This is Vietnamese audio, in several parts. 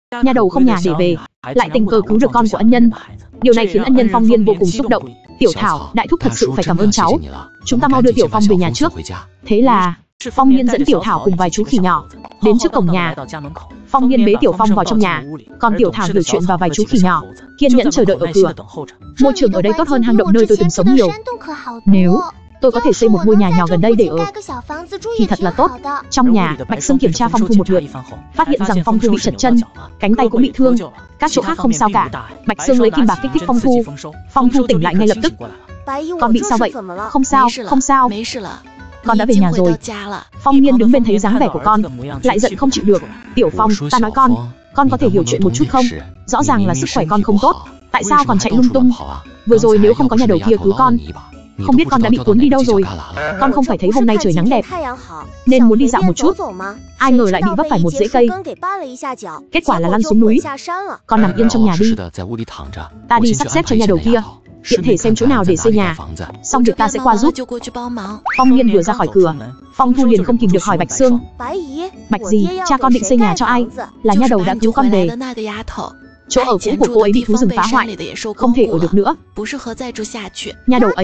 Nha đầu không nhà để về, lại tình cờ cứu được con của ân nhân. Điều này khiến ân nhân Phong Niên vô cùng xúc động. Tiểu Thảo, đại thúc thật sự phải cảm ơn cháu. Chúng ta mau đưa Tiểu Phong về nhà trước. Thế là Phong Niên dẫn Tiểu Thảo cùng vài chú khỉ nhỏ đến trước cổng nhà. Phong Niên bế Tiểu Phong vào trong nhà, còn Tiểu Thảo hiểu chuyện và vài chú khỉ nhỏ kiên nhẫn chờ đợi ở cửa. Môi trường ở đây tốt hơn hang động nơi tôi từng sống nhiều. Nếu tôi có thể xây một ngôi nhà nhỏ gần đây để ở thì thật là tốt. Trong nhà, Bạch Sương kiểm tra Phong Thu một lượt, phát hiện rằng Phong Thu bị trật chân, cánh tay cũng bị thương, các chỗ khác không sao cả. Bạch Sương lấy kim bạc kích thích Phong Thu. Phong Thu tỉnh lại ngay lập tức. Con bị sao vậy? Không sao, không sao. Con đã về nhà rồi. Phong Niên đứng bên thấy dáng vẻ của con, lại giận không chịu được. Tiểu Phong, ta nói con có thể hiểu chuyện một chút không? Rõ ràng là sức khỏe con không tốt, tại sao còn chạy lung tung? Vừa rồi nếu không có nhà đầu kia cứu con, không biết con đã bị cuốn đi đâu rồi. Con không phải thấy hôm nay trời nắng đẹp nên muốn đi dạo một chút, ai ngờ lại bị vấp phải một rễ cây, kết quả là lăn xuống núi. Con nằm yên trong nhà đi, ta đi sắp xếp cho nhà đầu kia tiện thể xem chỗ nào để xây nhà, xong việc ta sẽ qua giúp. Phong Niên vừa ra khỏi cửa, Phong Thu liền không kìm được hỏi Bạch Sương: Bạch gì, cha con định xây nhà cho ai? Là nha đầu đã cứu con về. Chỗ ở cũ của cô ấy bị thú rừng phá hoại, không thể ở được nữa. Nha đầu ấy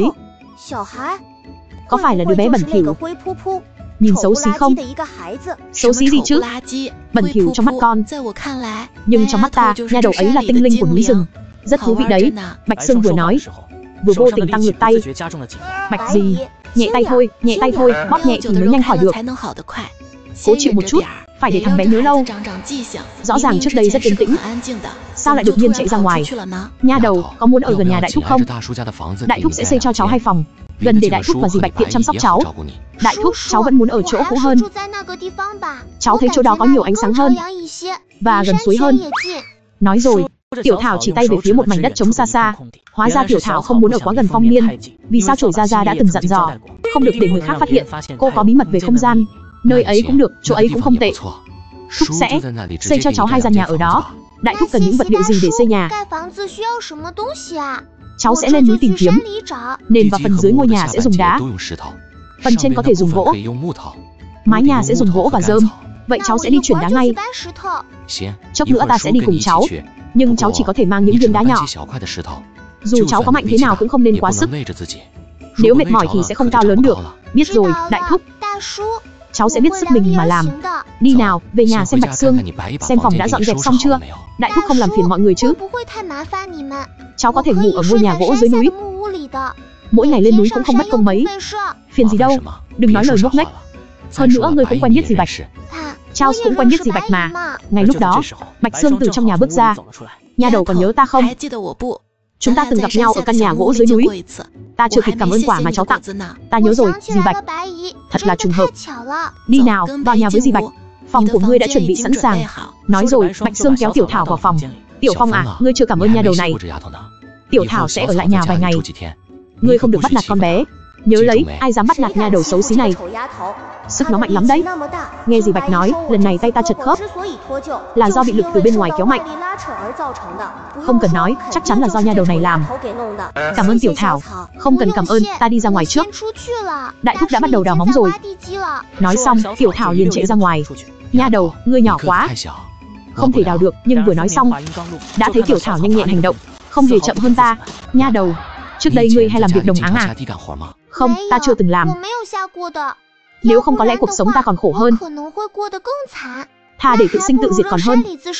có phải là đứa bé bẩn thỉu, nhìn xấu xí không? Xấu xí gì chứ? Bẩn thỉu trong mắt con, nhưng trong mắt ta, nha đầu ấy là tinh linh của núi rừng, rất thú vị đấy. Bạch Sương vừa nói, vừa vô tình tăng lực tay. Bạch gì, nhẹ tay thôi, bóp nhẹ thì mới nhanh khỏi được. Cố chịu một chút, phải để thằng bé nhớ lâu. Rõ ràng trước đây rất yên tĩnh, sao lại đột nhiên chạy ra ngoài? Nha đầu, có muốn ở gần nhà đại thúc không? Đại thúc sẽ xây cho cháu 2 phòng, gần để đại thúc và dì Bạch tiện chăm sóc cháu. Đại thúc, cháu vẫn muốn ở chỗ cũ hơn. Cháu thấy chỗ đó có nhiều ánh sáng hơn và gần suối hơn. Nói rồi, Tiểu Thảo chỉ tay về phía một mảnh đất trống xa xa. Hóa ra Tiểu Thảo không muốn ở quá gần Phong Niên. Vì sao Chổi Gia đã từng dặn dò không được để người khác phát hiện cô có bí mật về không gian. Nơi ấy cũng được, chỗ ấy cũng không tệ. Thúc sẽ xây cho cháu 2 gian nhà ở đó. Đại thúc cần những vật liệu gì để xây nhà? Cháu sẽ lên núi tìm kiếm. Nền và phần dưới ngôi nhà sẽ dùng đá, phần trên có thể dùng gỗ. Mái nhà sẽ dùng gỗ và rơm. Vậy cháu sẽ đi chuyển đá ngay. Chốc nữa ta sẽ đi cùng cháu, nhưng cháu chỉ có thể mang những viên đá nhỏ. Dù cháu có mạnh thế nào cũng không nên quá sức. Nếu mệt mỏi thì sẽ không cao lớn được. Biết rồi, đại thúc. Cháu sẽ biết sức mình mà làm. Đi nào, về nhà xem Bạch Sương, xem phòng đã dọn dẹp xong chưa. Đại thúc không làm phiền mọi người chứ? Cháu có thể ngủ ở ngôi nhà gỗ dưới núi. Mỗi ngày lên núi cũng không mất công mấy. Phiền gì đâu, đừng nói lời ngốc nghếch. Hơn nữa ngươi cũng quen biết dì Bạch. Charles cũng quen biết dì Bạch mà. Ngay lúc đó, Bạch Sương từ trong nhà bước ra. Nha đầu còn nhớ ta không? Chúng ta từng gặp nhau ở căn nhà gỗ dưới núi. Ta chưa kịp cảm ơn quả mà cháu tặng. Ta nhớ rồi, dì Bạch. Thật là trùng hợp. Đi nào, vào nhà với dì Bạch. Phòng của ngươi đã chuẩn bị sẵn sàng. Nói rồi, Bạch Sương kéo Tiểu Thảo vào phòng. Tiểu Phong à, ngươi chưa cảm ơn nha đầu này. Tiểu Thảo sẽ ở lại nhà vài ngày. Ngươi không được bắt nạt con bé. Nhớ lấy, ai dám bắt nạt nha đầu xấu xí này. Sức nó mạnh lắm đấy. Nghe dì Bạch nói, lần này tay ta chật khớp là do bị lực từ bên ngoài kéo mạnh. Không cần nói, chắc chắn là do nha đầu này làm. Cảm ơn Tiểu Thảo. Không cần cảm ơn, ta đi ra ngoài trước. Đại thúc đã bắt đầu đào móng rồi. Nói xong, Tiểu Thảo liền chạy ra ngoài. Nha đầu, ngươi nhỏ quá, không thể đào được. Nhưng vừa nói xong, đã thấy Tiểu Thảo nhanh nhẹn hành động, không hề chậm hơn ta. Nha đầu, trước đây ngươi hay làm việc đồng áng à? Không, ta chưa từng làm. Nếu không có lẽ cuộc sống ta còn khổ hơn. Thà để tự sinh tự diệt còn hơn.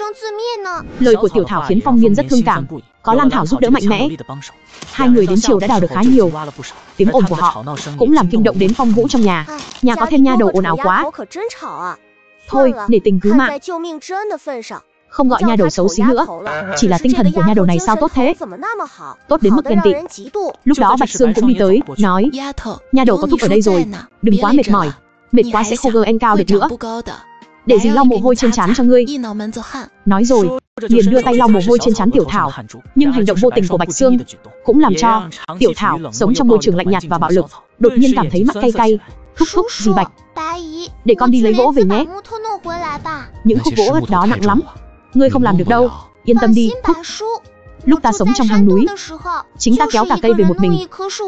Lời của Tiểu Thảo khiến Phong Niên rất thương cảm. Có Lan Thảo giúp đỡ mạnh mẽ, 2 người đến chiều đã đào được khá nhiều. Tiếng ồn của họ cũng làm kinh động đến Phong Vũ trong nhà. Nhà có thêm nha đầu ồn ào quá. Thôi, nể tình cứu mạng, không gọi nha đầu xấu xí nữa. Chỉ là tinh thần của nha đầu này sao tốt thế? Tốt đến mức ghen tị. Lúc đó Bạch Sương cũng đi tới, nói: Nha đầu có thúc ở đây rồi, đừng quá mệt mỏi. Mệt quá sẽ không en cao được nữa. Để dì lau mồ hôi trên trán cho ngươi. Nói rồi, liền đưa tay lau mồ hôi trên trán Tiểu Thảo. Nhưng hành động vô tình của Bạch Sương cũng làm cho Tiểu Thảo sống trong môi trường lạnh nhạt và bạo lực đột nhiên cảm thấy mắt cay cay. Thúc, dì Bạch, để con đi lấy gỗ về nhé. Những khúc gỗ ớt đó nặng lắm, ngươi không làm được đâu. Yên tâm đi, thúc. Lúc ta sống trong hang núi, chính ta kéo cả cây về một mình.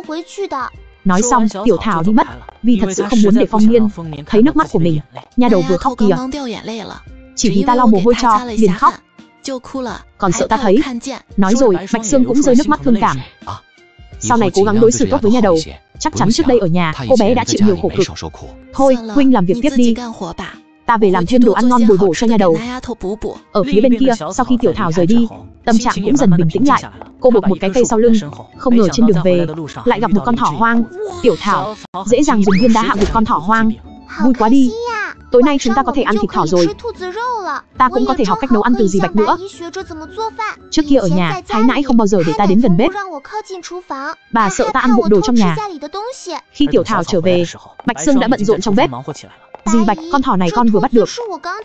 Nói xong, Tiểu Thảo đi mất, vì thật sự không muốn để Phong Niên thấy nước mắt của mình. Nha đầu vừa khóc kìa, chỉ vì ta lau mồ hôi cho, liền khóc. Còn sợ ta thấy. Nói rồi, Bạch Sương cũng rơi nước mắt thương cảm. Sau này cố gắng đối xử tốt với nha đầu. Chắc chắn trước đây ở nhà, cô bé đã chịu nhiều khổ cực. Thôi, huynh làm việc tiếp đi. Ta về làm thêm đồ ăn ngon bồi bổ cho nha đầu. Ở phía bên kia, sau khi Tiểu Thảo rời đi, tâm trạng cũng dần bình tĩnh lại. Cô buộc một cái cây sau lưng, không ngờ trên đường về lại gặp một con thỏ hoang. Tiểu Thảo dễ dàng dùng viên đá hạ gục con thỏ hoang. Vui quá đi. Tối nay chúng ta có thể ăn thịt thỏ rồi. Ta cũng có thể học cách nấu ăn từ dì Bạch nữa. Trước kia ở nhà, Thái nãi không bao giờ để ta đến gần bếp. Bà sợ ta ăn vụng đồ trong nhà. Khi Tiểu Thảo trở về, Bạch Sương đã bận rộn trong bếp. Dì Bạch, con thỏ này con vừa bắt được.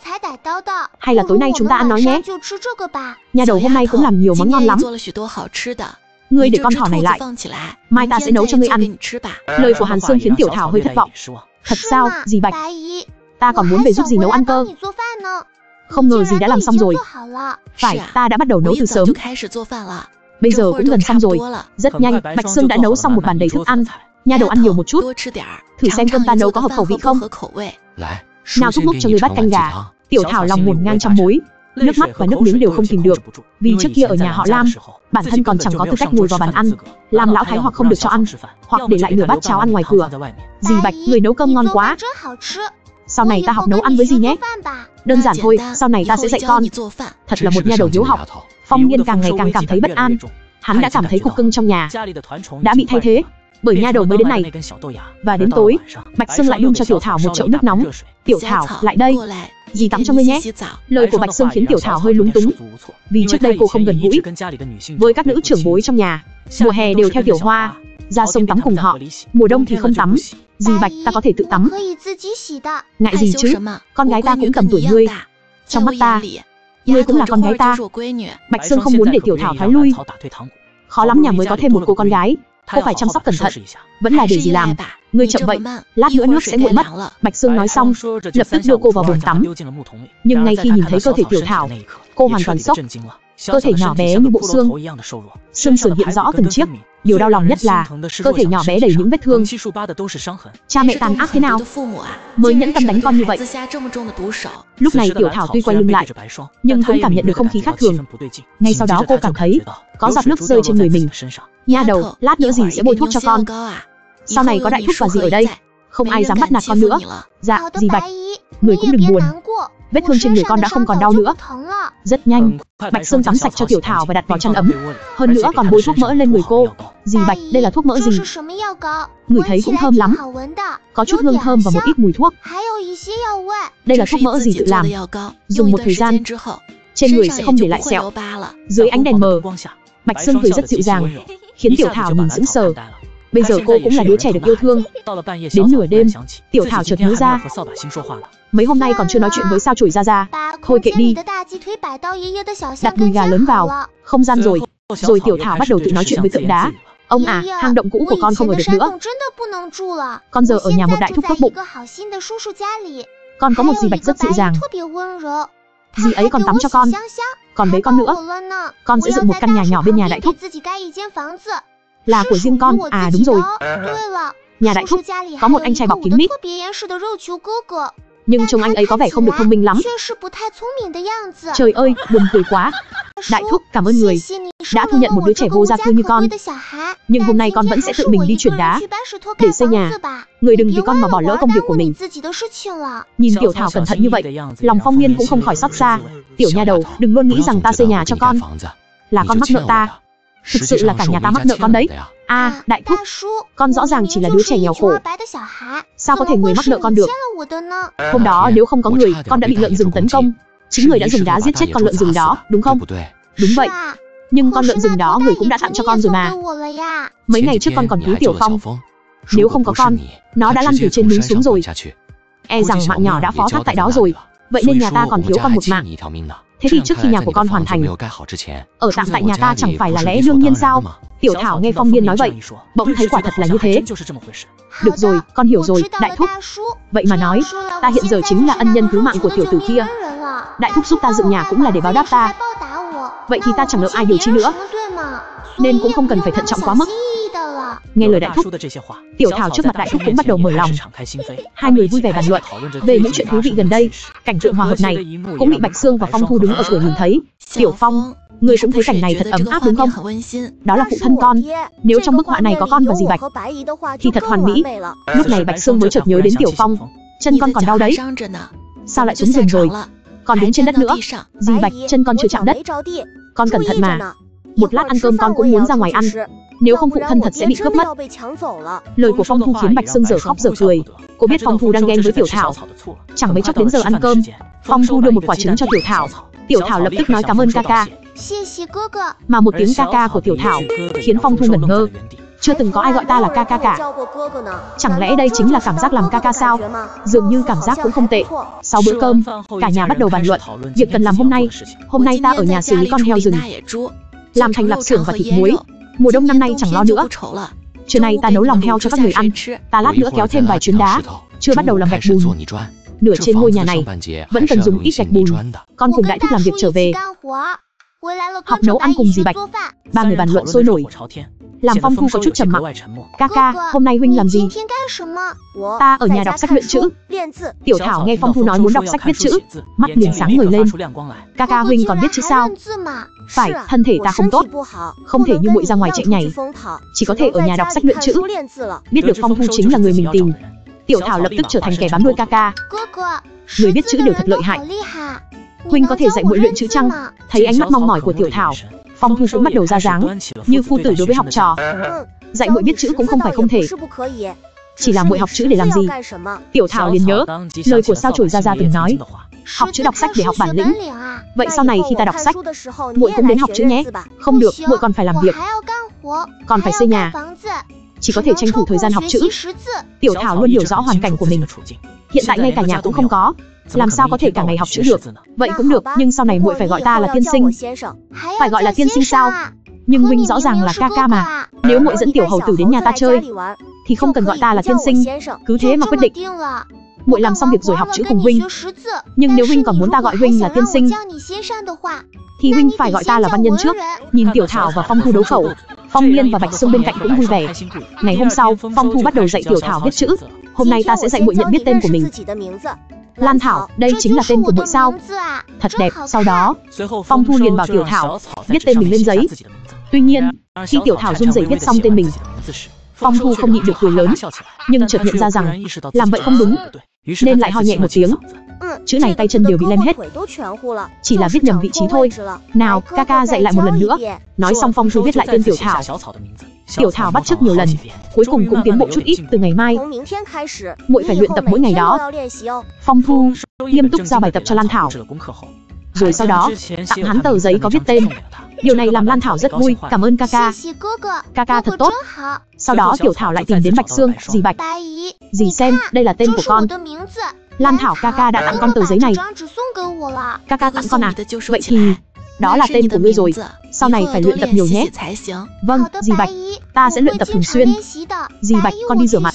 Hay là tối nay chúng ta ăn nó nhé. Nhà đầu hôm nay cũng làm nhiều món ngon lắm. Ngươi để con thỏ này lại, mai ta sẽ nấu cho ngươi ăn. Lời của Hàn Sương khiến Tiểu Thảo hơi thất vọng. Thật sao, dì Bạch? Ta còn muốn về giúp dì nấu ăn cơ. Không ngờ dì đã làm xong rồi. Phải, ta đã bắt đầu nấu từ sớm. Bây giờ cũng gần xong rồi. Rất nhanh, Bạch Sương đã nấu xong một bàn đầy thức ăn. Nha đầu ăn nhiều một chút. Thử xem cơm ta nấu có hợp khẩu vị không. Nào thúc thúc cho người bắt canh gà. Tiểu Thảo lòng ngổn ngang trăm mối. Nước mắt và nước miếng đều không kìm được. Vì trước kia ở nhà họ Lam, bản thân còn chẳng có tư cách ngồi vào bàn ăn. Lam lão thái hoặc không được cho ăn, hoặc để lại nửa bát cháo ăn ngoài cửa. Dì Bạch, người nấu cơm ngon quá. Sau này ta học nấu ăn với dì nhé. Đơn giản thôi, sau này ta sẽ dạy con. Thật là một nha đầu hiếu học. Phong Nghiên càng ngày càng cảm thấy bất an. Hắn đã cảm thấy cục cưng trong nhà đã bị thay thế bởi nha đầu mới đến này. Và đến tối, Bạch Sương lại đun cho Tiểu Thảo một chậu nước nóng. Tiểu Thảo, lại đây. Dì tắm cho ngươi nhé. Lời của Bạch Sương khiến Tiểu Thảo hơi lúng túng. Vì trước đây cô không gần gũi với các nữ trưởng bối trong nhà. Mùa hè đều theo Tiểu Hoa ra sông tắm cùng họ, mùa đông thì không tắm. Dì Bạch, ta có thể tự tắm. Ngại gì chứ, con gái ta cũng tầm tuổi ngươi. Trong mắt ta, ngươi cũng là con gái ta. Bạch Sương không muốn để Tiểu Thảo thoái lui. Khó lắm nhà mới có thêm một cô con gái. Cô phải chăm sóc cẩn thận. Vẫn là để dì làm. Ngươi chậm vậy, lát nữa nước sẽ nguội mất. Bạch Sương nói xong, lập tức đưa cô vào bồn tắm. Nhưng ngay khi nhìn thấy cơ thể Tiểu Thảo, cô hoàn toàn sốc. Cơ thể nhỏ bé như bộ xương, xương sườn hiện rõ từng chiếc. Điều đau lòng nhất là cơ thể nhỏ bé đầy những vết thương. Cha mẹ tàn ác thế nào mới nhẫn tâm đánh con như vậy? Lúc này Tiểu Thảo tuy quay lưng lại, nhưng cũng cảm nhận được không khí khác thường. Ngay sau đó cô cảm thấy có giọt nước rơi trên người mình. Nha đầu, lát nữa dì sẽ bôi thuốc cho con. Sau này có đại thúc và dì ở đây, không ai dám bắt nạt con nữa. Dạ, dì Bạch, người cũng đừng buồn. Vết thương trên người con đã không còn đau nữa. Rất nhanh, Bạch Sương tắm sạch cho Tiểu Thảo và đặt vào chăn ấm. Hơn nữa còn bôi thuốc mỡ lên người cô. Dì Bạch, đây là thuốc mỡ gì? Ngửi thấy cũng thơm lắm. Có chút hương thơm và một ít mùi thuốc. Đây là thuốc mỡ dì tự làm. Dùng một thời gian, trên người sẽ không để lại sẹo. Dưới ánh đèn mờ, Bạch Sương cười rất dịu dàng, khiến Tiểu Thảo nhìn sững sờ. Bây giờ cô cũng là đứa trẻ được yêu thương. Đến nửa đêm, Tiểu Thảo chợt nhớ ra mấy hôm nay còn chưa nói chuyện với sao chổi Gia Gia. Thôi kệ đi. Đặt đùi gà lớn vào không gian rồi. Rồi Tiểu Thảo bắt đầu tự nói chuyện với tượng đá. Ông à, hang động cũ của con không ở được nữa. Con giờ ở nhà một đại thúc tốt bụng. Con có một dì Bạch rất dịu dàng. Dì ấy còn tắm cho con, còn bế con nữa. Con sẽ dựng một căn nhà nhỏ bên nhà đại thúc. Là của riêng con, à đúng rồi. Nhà đại thúc có một anh trai bọc kín mít, nhưng trông anh ấy có vẻ không được thông minh lắm. Trời ơi, buồn cười quá. Đại thúc, cảm ơn người đã thu nhận một đứa trẻ vô gia cư như con. Nhưng hôm nay con vẫn sẽ tự mình đi chuyển đá để xây nhà. Người đừng vì con mà bỏ lỡ công việc của mình. Nhìn Tiểu Thảo cẩn thận như vậy, lòng Phong Nghiên cũng không khỏi xót xa. Tiểu nha đầu, đừng luôn nghĩ rằng ta xây nhà cho con là con mắc nợ ta. Thực sự là cả nhà ta mắc nợ con đấy. À, đại thúc, con rõ ràng chỉ là đứa trẻ nghèo khổ. Sao có thể người mắc nợ con được? Hôm đó nếu không có người, con đã bị lợn rừng tấn công. Chính người đã dùng đá giết chết con lợn rừng đó, đúng không? Đúng vậy. Nhưng con lợn rừng đó người cũng đã tặng cho con rồi mà. Mấy ngày trước con còn cứu Tiểu Phong. Nếu không có con, nó đã lăn từ trên núi xuống rồi. E rằng mạng nhỏ đã phó thác tại đó rồi. Vậy nên nhà ta còn thiếu con một mạng. Thế thì trước khi nhà của con hoàn thành, ở tạm tại nhà ta chẳng phải là lẽ đương nhiên sao? Tiểu Thảo nghe Phong Nghiên nói vậy, bỗng thấy quả thật là như thế. Được rồi, con hiểu rồi, đại thúc. Vậy mà nói, ta hiện giờ chính là ân nhân cứu mạng của tiểu tử kia. Đại thúc giúp ta dựng nhà cũng là để báo đáp ta. Vậy thì ta chẳng nợ ai điều chi nữa, nên cũng không cần phải thận trọng quá mức. Nghe lời đại thúc, Tiểu Thảo trước mặt đại thúc cũng bắt đầu mở lòng. Hai người vui vẻ bàn luận về những chuyện thú vị gần đây. Cảnh tượng hòa hợp này cũng bị Bạch Xương và Phong Thu đứng ở cửa nhìn thấy. Tiểu Phong, người cũng thấy cảnh này thật ấm áp đúng không? Đó là phụ thân con. Nếu trong bức họa này có con và dì Bạch thì thật hoàn mỹ. Lúc này Bạch Xương mới chợt nhớ đến Tiểu Phong. Chân con còn đau đấy. Sao lại xuống giường rồi? Còn đứng trên đất nữa. Dì Bạch, chân con chưa chạm đất. Con cẩn thận mà. Một lát ăn cơm con cũng muốn ra ngoài ăn. Nếu không phụ thân thật sẽ bị cướp mất. Lời của Phong Thu khiến Bạch Xương giờ khóc giờ cười. Cô biết Phong Thu đang ghen với Tiểu Thảo. Chẳng mấy chốc đến giờ ăn cơm, Phong Thu đưa một quả trứng cho Tiểu Thảo. Tiểu Thảo lập tức nói cảm ơn ca ca. Mà một tiếng ca ca của Tiểu Thảo khiến Phong Thu ngẩn ngơ. Chưa từng có ai gọi ta là ca ca cả. Chẳng lẽ đây chính là cảm giác làm ca ca sao? Dường như cảm giác cũng không tệ. Sau bữa cơm, cả nhà bắt đầu bàn luận việc cần làm hôm nay. Hôm nay ta ở nhà xử lý con heo rừng, làm thành lạp xưởng và thịt muối. Mùa đông năm nay chẳng lo nữa. Trưa nay ta nấu lòng heo cho các người ăn. Ta lát nữa kéo thêm vài chuyến đá. Chưa bắt đầu làm gạch bùn. Nửa trên ngôi nhà này vẫn cần dùng ít gạch bùn. Con cùng đại thúc làm việc trở về, học nấu ăn cùng dì Bạch. Ba người bàn luận sôi nổi, làm Phong Thu có chút trầm mặc. Ca ca, hôm nay huynh làm gì? Ta ở nhà đọc sách luyện chữ. Tiểu Thảo nghe Phong Thu nói muốn đọc sách viết chữ, mắt liền sáng ngời lên. Ca ca huynh còn viết chữ sao? Phải, thân thể ta không tốt, không thể như muội ra ngoài chạy nhảy, chỉ có thể ở nhà đọc sách luyện chữ. Biết được Phong Thu chính là người mình tìm, Tiểu Thảo lập tức trở thành kẻ bám đuôi ca ca. Người viết chữ đều thật lợi hại. Huynh có thể dạy muội luyện chữ chăng? Thấy ánh mắt mong mỏi của Tiểu Thảo, Phong Thu cũng bắt đầu ra dáng như phu tử đối với học trò. Dạy muội biết chữ cũng không phải không thể, chỉ là muội học chữ để làm gì? Tiểu Thảo liền nhớ lời của sao chổi Gia Gia từng nói, học chữ đọc sách để học bản lĩnh. Vậy sau này khi ta đọc sách, muội cũng đến học chữ nhé. Không được, muội còn phải làm việc, còn phải xây nhà. Chỉ có thể tranh thủ thời gian học chữ. Tiểu Thảo luôn hiểu rõ hoàn cảnh của mình. Hiện tại ngay cả nhà cũng không có, làm sao có thể cả ngày học chữ được? Vậy cũng được, nhưng sau này muội phải gọi ta là tiên sinh. Phải gọi là tiên sinh sao? Nhưng huynh rõ ràng là ca ca mà. Nếu muội dẫn tiểu hầu tử đến nhà ta chơi thì không cần gọi ta là tiên sinh. Cứ thế mà quyết định. Muội làm xong việc rồi học chữ cùng huynh. Nhưng nếu huynh còn muốn ta gọi huynh là tiên sinh thì huynh phải gọi ta là văn nhân trước. Nhìn Tiểu Thảo và Phong Thu đấu khẩu, Phong Nhiên và Bạch Xương bên cạnh cũng vui vẻ. Ngày hôm sau, Phong Thu bắt đầu dạy Tiểu Thảo viết chữ. Hôm nay ta sẽ dạy muội nhận biết tên của mình. Lan Thảo, đây chính là tên của muội sao? Thật đẹp. Sau đó, Phong Thu liền bảo Tiểu Thảo viết tên mình lên giấy. Tuy nhiên, khi Tiểu Thảo run rẩy viết xong tên mình, Phong Thu không nhịn được cười lớn, nhưng chợt nhận ra rằng làm vậy không đúng, nên lại ho nhẹ một tiếng. Chữ này tay chân đều bị lem hết, chỉ là viết nhầm vị trí thôi. Nào, ca ca dạy lại một lần nữa. Nói xong Phong Thu viết lại tên Tiểu Thảo. Tiểu Thảo bắt chước nhiều lần, cuối cùng cũng tiến bộ chút ít. Từ ngày mai, muội phải luyện tập mỗi ngày đó. Phong Thu nghiêm túc giao bài tập cho Lan Thảo, rồi sau đó tặng hắn tờ giấy có viết tên. Điều này làm Lan Thảo rất vui. Cảm ơn ca ca. Ca ca thật tốt. Sau đó Tiểu Thảo lại tìm đến Bạch Xương. Dì Bạch, dì xem, đây là tên của con. Lan Thảo, ca ca đã tặng con tờ giấy này. Ca ca tặng con à? Vậy thì đó là tên của ngươi rồi. Sau này phải luyện tập nhiều nhé. Vâng, dì Bạch, ta sẽ luyện tập thường xuyên. Dì Bạch, con đi rửa mặt,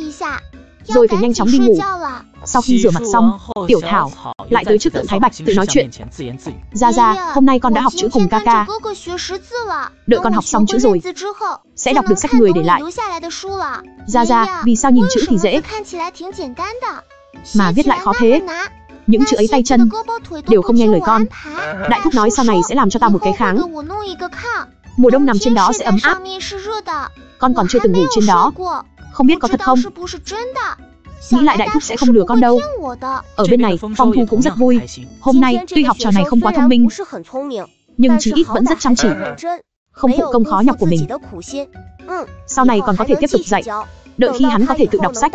rồi phải nhanh chóng đi ngủ. Sau khi rửa mặt xong, Tiểu Thảo lại tới trước tượng Thái Bạch tự nói chuyện. Gia Gia, hôm nay con đã học chữ cùng ca ca. Đợi con học xong chữ rồi, sẽ đọc được sách người để lại. Gia Gia, vì sao nhìn chữ thì dễ mà viết lại khó thế? Những chữ ấy tay chân đều không nghe lời con. Đại thúc nói sau này sẽ làm cho ta một cái kháng. Mùa đông nằm trên đó sẽ ấm áp. Con còn chưa từng ngủ trên đó, không biết có thật không? Nghĩ lại đại thúc sẽ không lừa con đâu. Ở bên này, Phong Thu cũng rất vui. Hôm nay, tuy học trò này không quá thông minh, nhưng chí ít vẫn rất chăm chỉ, không phụ công khó nhọc của mình. Sau này còn có thể tiếp tục dạy. Đợi khi hắn có thể tự đọc sách,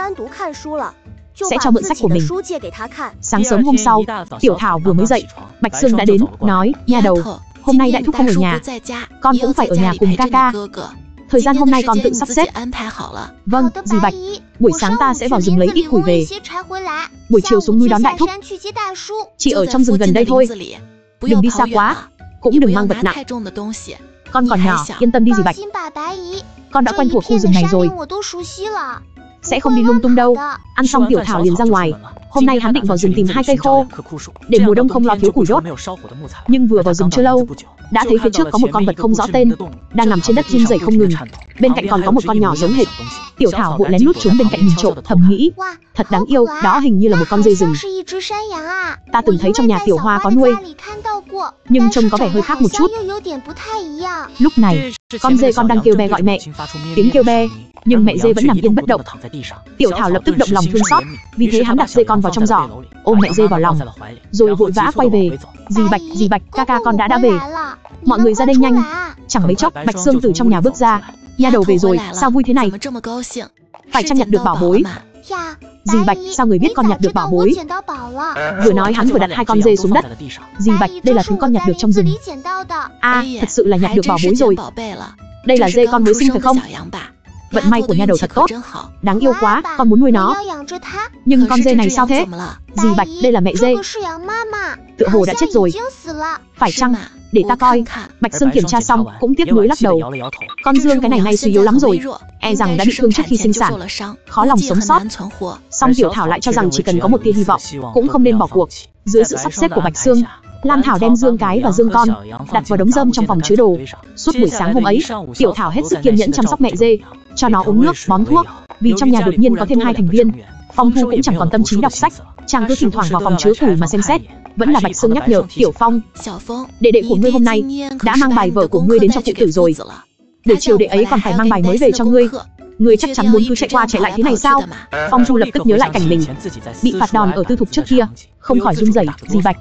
sẽ cho mượn sách của mình. Sáng sớm hôm sau, Tiểu Thảo vừa mới dậy, Bạch Xương đã đến, nói, nha đầu, hôm nay đại thúc không ở nhà, con cũng phải ở nhà cùng ca ca. Thời gian hôm nay con tự sắp xếp. Vâng, dì Bạch, buổi sáng ta sẽ vào rừng lấy ít củi về, buổi chiều xuống núi đón đại thúc. Chỉ ở trong rừng gần đây thôi, đừng đi xa quá, cũng đừng mang vật nặng. Con còn nhỏ, yên tâm đi dì Bạch. Con đã quen thuộc khu rừng này rồi, sẽ không đi lung tung đâu. Ăn xong Tiểu Thảo liền ra ngoài. Hôm nay hắn định vào rừng tìm 2 cây khô, để mùa đông không lo thiếu củi đốt. Nhưng vừa vào rừng chưa lâu, đã thấy phía trước có một con vật không rõ tên, đang nằm trên đất run rẩy không ngừng. Bên cạnh còn có một con nhỏ giống hệt. Tiểu Thảo vội lén lút trốn bên cạnh nhìn trộm, thầm nghĩ, thật đáng yêu, đó hình như là một con dê rừng. Ta từng thấy trong nhà Tiểu Hoa có nuôi, nhưng trông có vẻ hơi khác một chút. Lúc này, con dê con đang kêu be gọi mẹ. Tiếng kêu be, nhưng mẹ dê vẫn nằm yên bất động. Tiểu Thảo lập tức động lòng thương xót, vì thế hắn đặt dê con vào trong giỏ, ôm mẹ dê vào lòng, rồi vội vã quay về. Dì Bạch, ca ca con đã về. Mọi người ra đây nhanh. Chẳng mấy chốc, Bạch Sương từ trong nhà bước ra. Nha đầu về rồi, sao vui thế này? Phải chăng nhặt được bảo bối? Dì Bạch, sao người biết con nhặt được bảo bối? Vừa nói hắn vừa đặt 2 con dê xuống đất. Dì Bạch, đây là thứ con nhặt được trong rừng. À, thật sự là nhặt được bảo bối rồi. Đây là dê con mới sinh phải không? Vận may của nha đầu thật tốt. Đáng yêu quá, con muốn nuôi nó. Nhưng con dê này sao thế? Dì Bạch, đây là mẹ dê. Tựa hồ đã chết rồi. Phải chăng? Để ta coi. Bạch Sương kiểm tra xong, cũng tiếc nuối lắc đầu. Con Dương cái này nay suy yếu lắm rồi, e rằng đã bị thương trước khi sinh sản, khó lòng sống sót. Song Tiểu Thảo lại cho rằng chỉ cần có một tia hy vọng, cũng không nên bỏ cuộc. Dưới sự sắp xếp của Bạch Sương, Lam Thảo đem Dương cái và Dương con đặt vào đống rơm trong phòng chứa đồ. Suốt buổi sáng hôm ấy, Tiểu Thảo hết sức kiên nhẫn chăm sóc mẹ dê, cho nó uống nước, bón thuốc. Vì trong nhà đột nhiên có thêm 2 thành viên, Phong Thu cũng chẳng còn tâm trí đọc sách, chàng cứ thỉnh thoảng vào phòng chứa củi mà xem xét. Vẫn là Bạch Sương nhắc nhở, Tiểu Phong, đệ đệ của ngươi hôm nay đã mang bài vở của ngươi đến cho phụ tử rồi. Buổi chiều đệ ấy còn phải mang bài mới về cho ngươi. Ngươi chắc chắn muốn cứ chạy qua chạy lại thế này sao? Phong Thu lập tức nhớ lại cảnh mình bị phạt đòn ở tư thục trước kia, không khỏi run rẩy. Dì Bạch,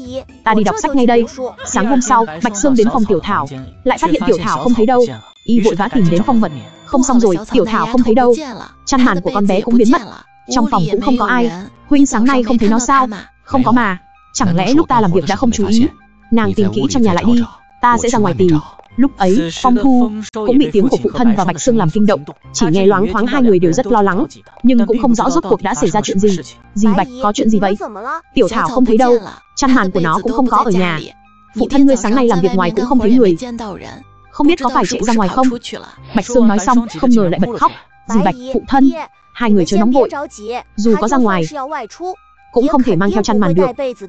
ta đi đọc sách ngay đây. Sáng hôm sau, Bạch Sương đến phòng Tiểu Thảo, lại phát hiện Tiểu Thảo không thấy đâu. Y vội vã tìm đến Phong Vật, không xong rồi, Tiểu Thảo không thấy đâu. Chăn màn của con bé cũng biến mất, trong phòng cũng không có ai. Huynh sáng nay không thấy nó sao? Không có mà. Chẳng lẽ lúc ta làm việc đã không chú ý? Nàng tìm kỹ trong nhà lại đi, ta sẽ ra ngoài tìm. Lúc ấy, Phong Thu cũng bị tiếng của phụ thân và Bạch Sương làm kinh động, chỉ nghe loáng thoáng 2 người đều rất lo lắng, nhưng cũng không rõ rốt cuộc đã xảy ra chuyện gì. Dì Bạch, có chuyện gì vậy? Tiểu Thảo không thấy đâu, chăn màn của nó cũng không có ở nhà. Phụ thân ngươi sáng nay làm việc ngoài cũng không thấy người, không biết có phải chạy ra ngoài không? Bạch Sương nói xong, không ngờ lại bật khóc. Dì Bạch, phụ thân, 2 người chớ nóng vội, dù có ra ngoài cũng không thể mang theo chăn màn được.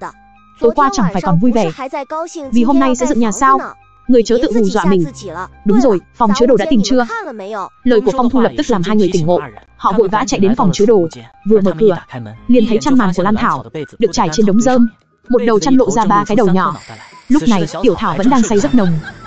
Tối qua chẳng phải còn vui vẻ vì hôm nay sẽ dựng nhà sao? Người chớ tự hù dọa mình. Đúng rồi, phòng chứa đồ đã tìm chưa? Lời của Phong Thu lập tức làm 2 người tỉnh ngộ. Họ vội vã chạy đến phòng chứa đồ, vừa mở cửa liền thấy chăn màn của Lam Thảo được trải trên đống rơm, một đầu chăn lộ ra 3 cái đầu nhỏ. Lúc này Tiểu Thảo vẫn đang say giấc nồng.